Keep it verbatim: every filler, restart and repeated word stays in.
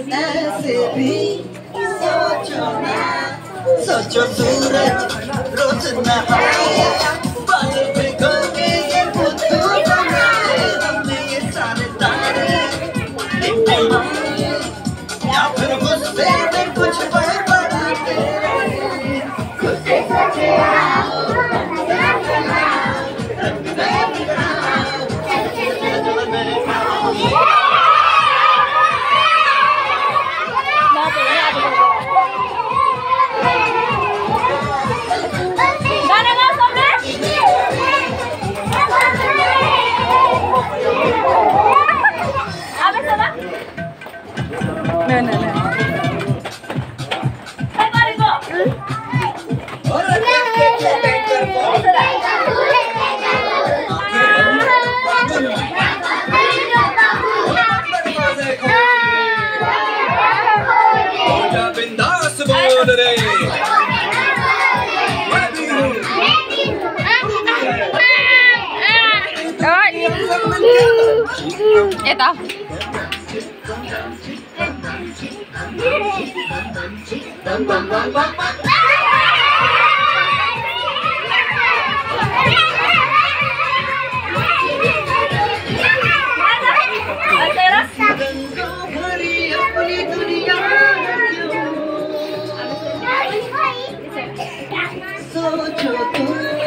ऐसे भी सोचो ना, सोचो सूरज रोज नहाए, बादल भिगो के ये बुद्धू बनाए, हमने ये सारे तारे या फिर गुस्से में कुछ बड़बड़ाते, गुस्से सचे No, no, no. बिंदास बोल रे Ito. सोचो तुम